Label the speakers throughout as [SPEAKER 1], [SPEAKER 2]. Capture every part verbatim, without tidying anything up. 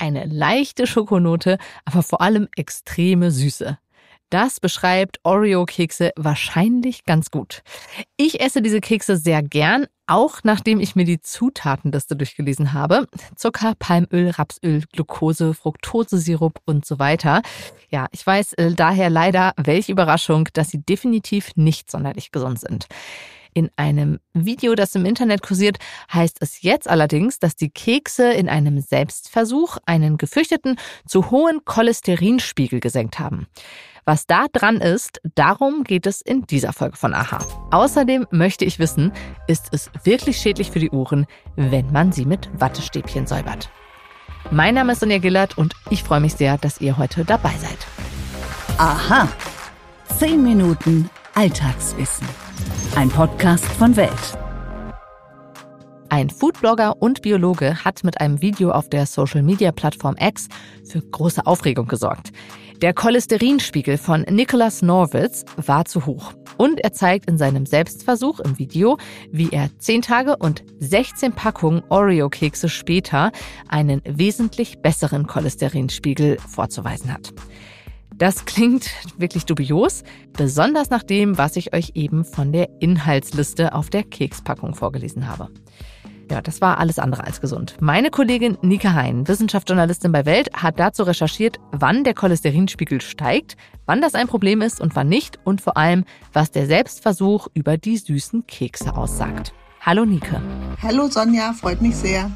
[SPEAKER 1] eine leichte Schokonote, aber vor allem extreme Süße. Das beschreibt Oreo-Kekse wahrscheinlich ganz gut. Ich esse diese Kekse sehr gern, auch nachdem ich mir die Zutatenliste durchgelesen habe. Zucker, Palmöl, Rapsöl, Glucose, Fructosesirup und so weiter. Ja, ich weiß äh, daher leider, welche Überraschung, dass sie definitiv nicht sonderlich gesund sind. In einem Video, das im Internet kursiert, heißt es jetzt allerdings, dass die Kekse in einem Selbstversuch einen gefürchteten, zu hohen Cholesterinspiegel gesenkt haben. Was da dran ist, darum geht es in dieser Folge von Aha. Außerdem möchte ich wissen, ist es wirklich schädlich für die Ohren, wenn man sie mit Wattestäbchen säubert? Mein Name ist Sonja Gillert und ich freue mich sehr, dass ihr heute dabei seid.
[SPEAKER 2] Aha. Zehn Minuten Alltagswissen. Ein Podcast von Welt.
[SPEAKER 1] Ein Foodblogger und Biologe hat mit einem Video auf der Social-Media-Plattform X für große Aufregung gesorgt. Der Cholesterinspiegel von Nicholas Norwitz war zu hoch. Und er zeigt in seinem Selbstversuch im Video, wie er zehn Tage und sechzehn Packungen Oreo-Kekse später einen wesentlich besseren Cholesterinspiegel vorzuweisen hat. Das klingt wirklich dubios, besonders nach dem, was ich euch eben von der Inhaltsliste auf der Kekspackung vorgelesen habe. Ja, das war alles andere als gesund. Meine Kollegin Nike Hein, Wissenschaftsjournalistin bei Welt, hat dazu recherchiert, wann der Cholesterinspiegel steigt, wann das ein Problem ist und wann nicht und vor allem, was der Selbstversuch über die süßen Kekse aussagt. Hallo Nike.
[SPEAKER 3] Hallo Sonja, freut mich sehr.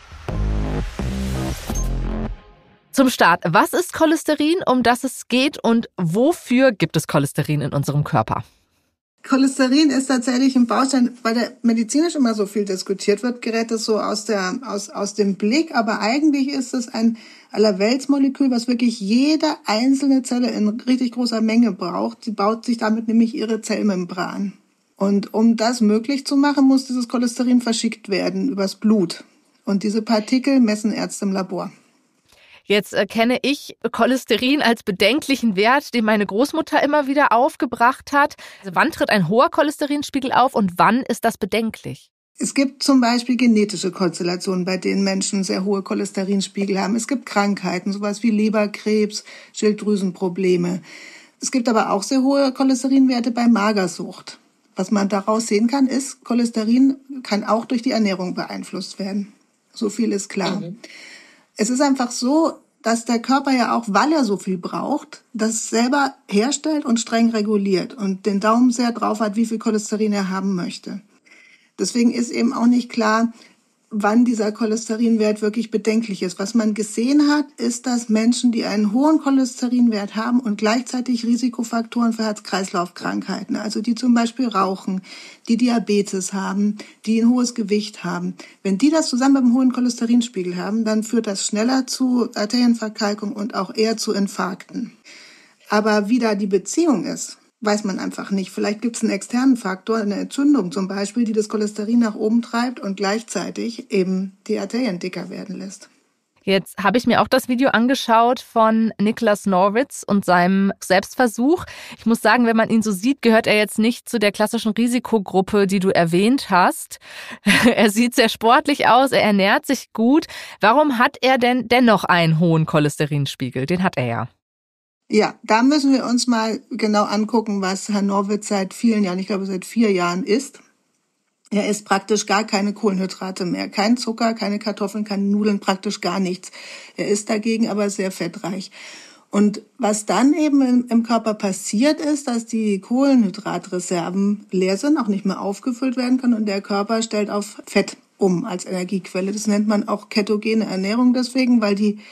[SPEAKER 1] Zum Start, was ist Cholesterin, um das es geht und wofür gibt es Cholesterin in unserem Körper?
[SPEAKER 3] Cholesterin ist tatsächlich ein Baustein, weil der medizinisch immer so viel diskutiert wird, gerät es so aus der aus aus dem Blick, aber eigentlich ist es ein Allerweltsmolekül, was wirklich jede einzelne Zelle in richtig großer Menge braucht. Sie baut sich damit nämlich ihre Zellmembran. Und um das möglich zu machen, muss dieses Cholesterin verschickt werden übers Blut. Und diese Partikel messen Ärzte im Labor.
[SPEAKER 1] Jetzt äh, kenne ich Cholesterin als bedenklichen Wert, den meine Großmutter immer wieder aufgebracht hat. Also wann tritt ein hoher Cholesterinspiegel auf und wann ist das bedenklich?
[SPEAKER 3] Es gibt zum Beispiel genetische Konstellationen, bei denen Menschen sehr hohe Cholesterinspiegel haben. Es gibt Krankheiten, sowas wie Leberkrebs, Schilddrüsenprobleme. Es gibt aber auch sehr hohe Cholesterinwerte bei Magersucht. Was man daraus sehen kann, ist, Cholesterin kann auch durch die Ernährung beeinflusst werden. So viel ist klar. Mhm. Es ist einfach so, dass der Körper ja auch, weil er so viel braucht, das selber herstellt und streng reguliert und den Daumen sehr drauf hat, wie viel Cholesterin er haben möchte. Deswegen ist eben auch nicht klar, wann dieser Cholesterinwert wirklich bedenklich ist. Was man gesehen hat, ist, dass Menschen, die einen hohen Cholesterinwert haben und gleichzeitig Risikofaktoren für Herz-Kreislauf-Krankheiten, also die zum Beispiel rauchen, die Diabetes haben, die ein hohes Gewicht haben, wenn die das zusammen mit einem hohen Cholesterinspiegel haben, dann führt das schneller zu Arterienverkalkung und auch eher zu Infarkten. Aber wie da die Beziehung ist, weiß man einfach nicht. Vielleicht gibt es einen externen Faktor, eine Entzündung zum Beispiel, die das Cholesterin nach oben treibt und gleichzeitig eben die Arterien dicker werden lässt.
[SPEAKER 1] Jetzt habe ich mir auch das Video angeschaut von Nicholas Norwitz und seinem Selbstversuch. Ich muss sagen, wenn man ihn so sieht, gehört er jetzt nicht zu der klassischen Risikogruppe, die du erwähnt hast. Er sieht sehr sportlich aus, er ernährt sich gut. Warum hat er denn dennoch einen hohen Cholesterinspiegel? Den hat er ja.
[SPEAKER 3] Ja, da müssen wir uns mal genau angucken, was Herr Norwitz seit vielen Jahren, ich glaube seit vier Jahren isst. Er isst praktisch gar keine Kohlenhydrate mehr, kein Zucker, keine Kartoffeln, keine Nudeln, praktisch gar nichts. Er ist dagegen aber sehr fettreich. Und was dann eben im, im Körper passiert ist, dass die Kohlenhydratreserven leer sind, auch nicht mehr aufgefüllt werden können und der Körper stellt auf Fett um als Energiequelle. Das nennt man auch ketogene Ernährung deswegen, weil die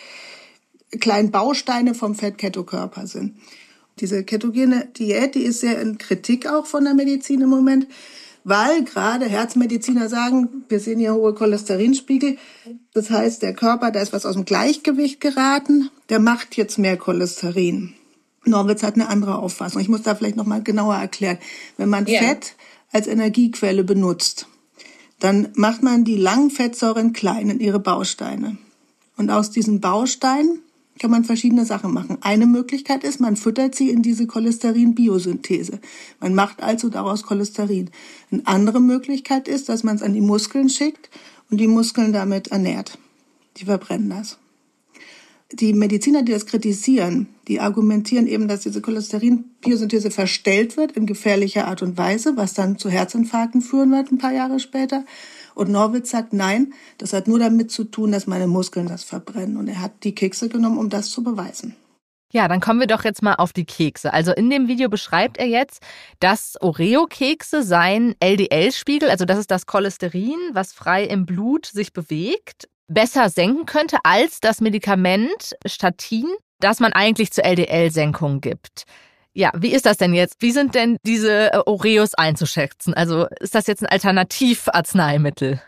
[SPEAKER 3] kleinen Bausteine vom Fettketokörper sind. Diese ketogene Diät, die ist sehr in Kritik auch von der Medizin im Moment, weil gerade Herzmediziner sagen, wir sehen hier hohe Cholesterinspiegel. Das heißt, der Körper, da ist was aus dem Gleichgewicht geraten, der macht jetzt mehr Cholesterin. Norwitz hat eine andere Auffassung. Ich muss da vielleicht nochmal genauer erklären. Wenn man ja. Fett als Energiequelle benutzt, dann macht man die langen Fettsäuren klein in ihre Bausteine. Und aus diesen Bausteinen kann man verschiedene Sachen machen. Eine Möglichkeit ist, man füttert sie in diese Cholesterin-Biosynthese. Man macht also daraus Cholesterin. Eine andere Möglichkeit ist, dass man es an die Muskeln schickt und die Muskeln damit ernährt. Die verbrennen das. die Mediziner, die das kritisieren, die argumentieren eben, dass diese Cholesterin-Biosynthese verstellt wird in gefährlicher Art und Weise, was dann zu Herzinfarkten führen wird ein paar Jahre später. Und Norwitz sagt, nein, das hat nur damit zu tun, dass meine Muskeln das verbrennen. Und er hat die Kekse genommen, um das zu beweisen.
[SPEAKER 1] Ja, dann kommen wir doch jetzt mal auf die Kekse. Also in dem Video beschreibt er jetzt, dass Oreo-Kekse seinen L D L-Spiegel, also das ist das Cholesterin, was frei im Blut sich bewegt, besser senken könnte als das Medikament Statin, das man eigentlich zur L D L-Senkung gibt. Ja, wie ist das denn jetzt? Wie sind denn diese Oreos einzuschätzen? Also ist das jetzt ein Alternativarzneimittel?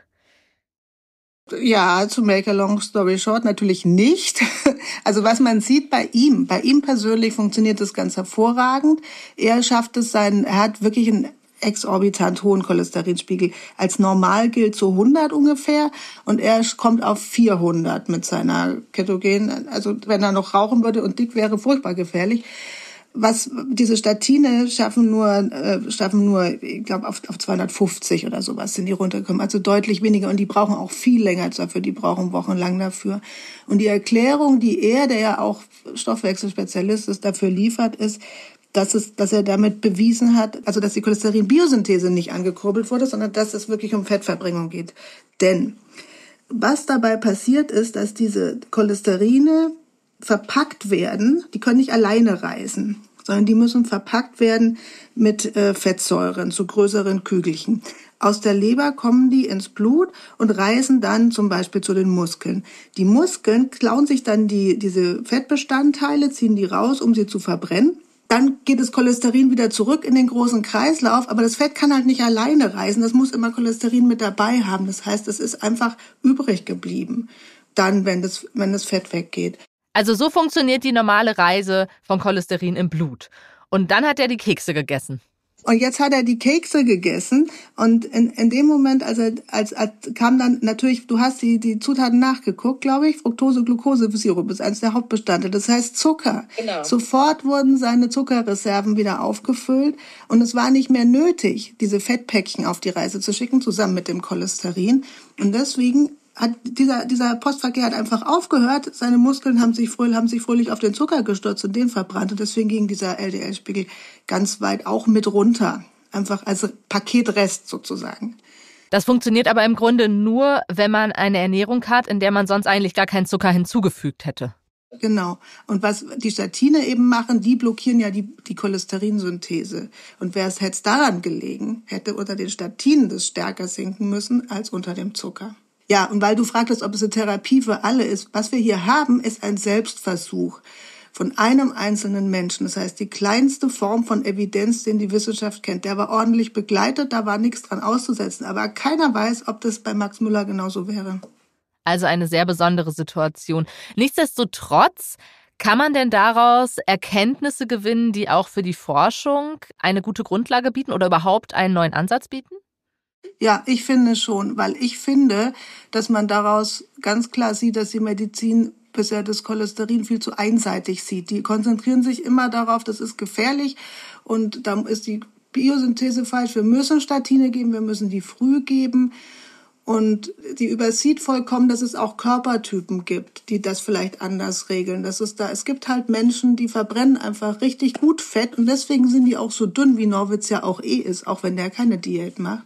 [SPEAKER 3] Ja, to make a long story short, natürlich nicht. Also was man sieht bei ihm, bei ihm persönlich funktioniert das ganz hervorragend. Er schafft es sein, er hat wirklich einen exorbitant hohen Cholesterinspiegel. Als normal gilt so hundert ungefähr und er kommt auf vierhundert mit seiner Ketogen. Also wenn er noch rauchen würde und dick wäre, furchtbar gefährlich. Was diese Statine schaffen nur, äh, schaffen nur, ich glaube, auf, auf zweihundertfünfzig oder sowas sind die runtergekommen. Also deutlich weniger. Und die brauchen auch viel länger dafür. Die brauchen wochenlang dafür. Und die Erklärung, die er, der ja auch Stoffwechselspezialist ist, dafür liefert, ist, dass es, dass er damit bewiesen hat, also dass die Cholesterin-Biosynthese nicht angekurbelt wurde, sondern dass es wirklich um Fettverbringung geht. Denn was dabei passiert ist, dass diese Cholesterine verpackt werden, die können nicht alleine reisen, sondern die müssen verpackt werden mit äh, Fettsäuren zu größeren Kügelchen. Aus der Leber kommen die ins Blut und reisen dann zum Beispiel zu den Muskeln. Die Muskeln klauen sich dann die diese Fettbestandteile, ziehen die raus, um sie zu verbrennen. Dann geht das Cholesterin wieder zurück in den großen Kreislauf, aber das Fett kann halt nicht alleine reisen, das muss immer Cholesterin mit dabei haben. Das heißt, es ist einfach übrig geblieben, dann, wenn das, wenn das Fett weggeht.
[SPEAKER 1] Also so funktioniert die normale Reise von Cholesterin im Blut. Und dann hat er die Kekse gegessen.
[SPEAKER 3] Und jetzt hat er die Kekse gegessen und in, in dem Moment, als er, als, als kam dann natürlich, du hast die, die Zutaten nachgeguckt, glaube ich, Fructose-Glucose-Sirup ist eines der Hauptbestandteile, das heißt Zucker. Genau. Sofort wurden seine Zuckerreserven wieder aufgefüllt und es war nicht mehr nötig, diese Fettpäckchen auf die Reise zu schicken, zusammen mit dem Cholesterin. Und deswegen hat dieser, dieser Postverkehr hat einfach aufgehört, seine Muskeln haben sich fröhlich, haben sich fröhlich auf den Zucker gestürzt und den verbrannt und deswegen ging dieser L D L-Spiegel ganz weit auch mit runter, einfach als Paketrest sozusagen.
[SPEAKER 1] Das funktioniert aber im Grunde nur, wenn man eine Ernährung hat, in der man sonst eigentlich gar keinen Zucker hinzugefügt hätte.
[SPEAKER 3] Genau. Und was die Statine eben machen, die blockieren ja die, die Cholesterinsynthese. Und wäre es hätte daran gelegen, hätte unter den Statinen das stärker sinken müssen als unter dem Zucker. Ja, und weil du fragtest, ob es eine Therapie für alle ist, was wir hier haben, ist ein Selbstversuch von einem einzelnen Menschen. Das heißt, die kleinste Form von Evidenz, den die Wissenschaft kennt. Der war ordentlich begleitet, da war nichts dran auszusetzen. Aber keiner weiß, ob das bei Max Müller genauso wäre.
[SPEAKER 1] Also eine sehr besondere Situation. Nichtsdestotrotz, kann man denn daraus Erkenntnisse gewinnen, die auch für die Forschung eine gute Grundlage bieten oder überhaupt einen neuen Ansatz bieten?
[SPEAKER 3] Ja, ich finde schon, weil ich finde, dass man daraus ganz klar sieht, dass die Medizin bisher das Cholesterin viel zu einseitig sieht. Die konzentrieren sich immer darauf, das ist gefährlich und da ist die Biosynthese falsch. Wir müssen Statine geben, wir müssen die früh geben und die übersieht vollkommen, dass es auch Körpertypen gibt, die das vielleicht anders regeln. Das ist da, es gibt halt Menschen, die verbrennen einfach richtig gut Fett und deswegen sind die auch so dünn, wie Norwitz ja auch eh ist, auch wenn der keine Diät macht.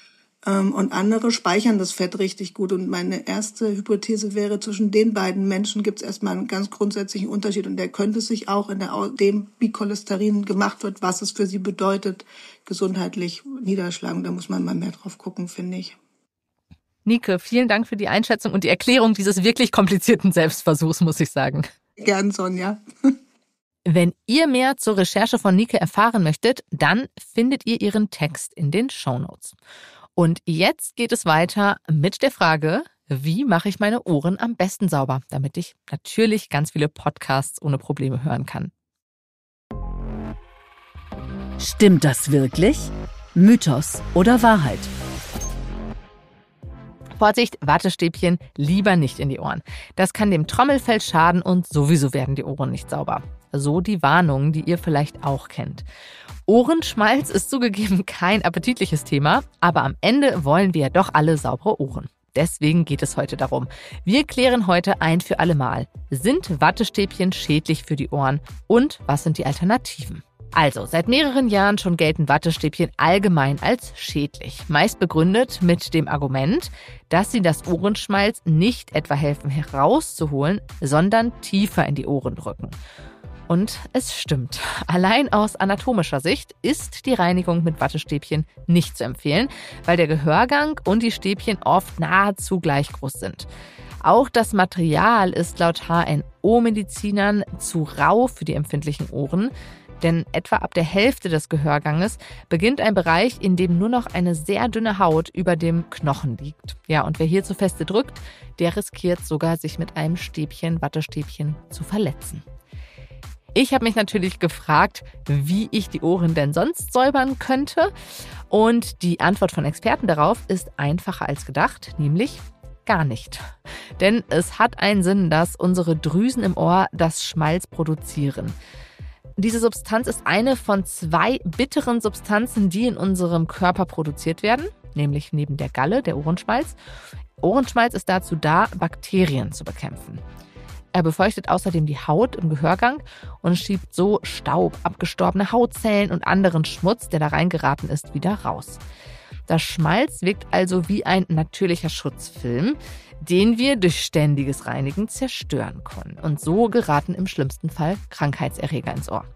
[SPEAKER 3] Und andere speichern das Fett richtig gut. Und meine erste Hypothese wäre, zwischen den beiden Menschen gibt es erstmal einen ganz grundsätzlichen Unterschied. Und der könnte sich auch in der, dem, wie Cholesterin gemacht wird, was es für sie bedeutet, gesundheitlich niederschlagen. Da muss man mal mehr drauf gucken, finde ich.
[SPEAKER 1] Nike, vielen Dank für die Einschätzung und die Erklärung dieses wirklich komplizierten Selbstversuchs, muss ich sagen.
[SPEAKER 3] Gern, Sonja.
[SPEAKER 1] Wenn ihr mehr zur Recherche von Nike erfahren möchtet, dann findet ihr ihren Text in den Shownotes. Und jetzt geht es weiter mit der Frage, wie mache ich meine Ohren am besten sauber, damit ich natürlich ganz viele Podcasts ohne Probleme hören kann.
[SPEAKER 2] Stimmt das wirklich? Mythos oder Wahrheit?
[SPEAKER 1] Vorsicht, Wattestäbchen lieber nicht in die Ohren. Das kann dem Trommelfell schaden und sowieso werden die Ohren nicht sauber. So die Warnung, die ihr vielleicht auch kennt. Ohrenschmalz ist zugegeben kein appetitliches Thema, aber am Ende wollen wir ja doch alle saubere Ohren. deswegen geht es heute darum. Wir klären heute ein für alle Mal, sind Wattestäbchen schädlich für die Ohren und was sind die Alternativen? Also, seit mehreren Jahren schon gelten Wattestäbchen allgemein als schädlich. Meist begründet mit dem Argument, dass sie das Ohrenschmalz nicht etwa helfen herauszuholen, sondern tiefer in die Ohren drücken. Und es stimmt. Allein aus anatomischer Sicht ist die Reinigung mit Wattestäbchen nicht zu empfehlen, weil der Gehörgang und die Stäbchen oft nahezu gleich groß sind. Auch das Material ist laut H N O-Medizinern zu rau für die empfindlichen Ohren. Denn etwa ab der Hälfte des Gehörganges beginnt ein Bereich, in dem nur noch eine sehr dünne Haut über dem Knochen liegt. Ja, und wer hier zu feste drückt, der riskiert sogar, sich mit einem Stäbchen, Wattestäbchen zu verletzen. Ich habe mich natürlich gefragt, wie ich die Ohren denn sonst säubern könnte. Und die Antwort von Experten darauf ist einfacher als gedacht, nämlich gar nicht. Denn es hat einen Sinn, dass unsere Drüsen im Ohr das Schmalz produzieren. Diese Substanz ist eine von zwei bitteren Substanzen, die in unserem Körper produziert werden, nämlich neben der Galle, der Ohrenschmalz. Ohrenschmalz ist dazu da, Bakterien zu bekämpfen. Er befeuchtet außerdem die Haut im Gehörgang und schiebt so Staub, abgestorbene Hautzellen und anderen Schmutz, der da reingeraten ist, wieder raus. Das Schmalz wirkt also wie ein natürlicher Schutzfilm, den wir durch ständiges Reinigen zerstören können. Und so geraten im schlimmsten Fall Krankheitserreger ins Ohr.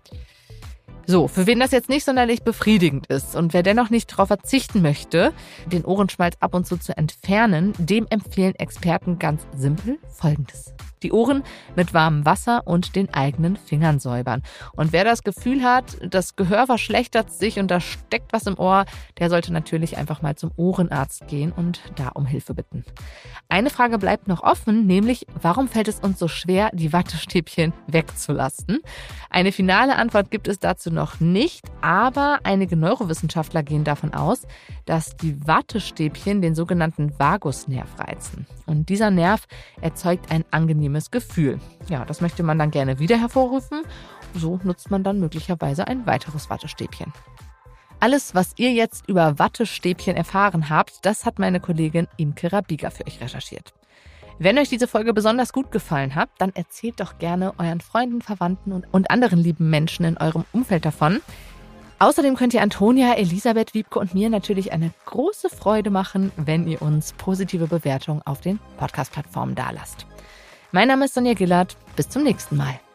[SPEAKER 1] So, für wen das jetzt nicht sonderlich befriedigend ist und wer dennoch nicht darauf verzichten möchte, den Ohrenschmalz ab und zu zu entfernen, dem empfehlen Experten ganz simpel Folgendes. Die Ohren mit warmem Wasser und den eigenen Fingern säubern. Und wer das Gefühl hat, das Gehör verschlechtert sich und da steckt was im Ohr, der sollte natürlich einfach mal zum Ohrenarzt gehen und da um Hilfe bitten. Eine Frage bleibt noch offen, nämlich warum fällt es uns so schwer, die Wattestäbchen wegzulassen? Eine finale Antwort gibt es dazu noch nicht, aber einige Neurowissenschaftler gehen davon aus, dass die Wattestäbchen den sogenannten Vagusnerv reizen. Und dieser Nerv erzeugt ein angenehmes Gefühl. Ja, das möchte man dann gerne wieder hervorrufen. So nutzt man dann möglicherweise ein weiteres Wattestäbchen. Alles, was ihr jetzt über Wattestäbchen erfahren habt, das hat meine Kollegin Imke Rabiger für euch recherchiert. Wenn euch diese Folge besonders gut gefallen hat, dann erzählt doch gerne euren Freunden, Verwandten und, und anderen lieben Menschen in eurem Umfeld davon. Außerdem könnt ihr Antonia, Elisabeth, Wiebke und mir natürlich eine große Freude machen, wenn ihr uns positive Bewertungen auf den Podcast-Plattformen dalasst. Mein Name ist Sonja Gillard. Bis zum nächsten Mal.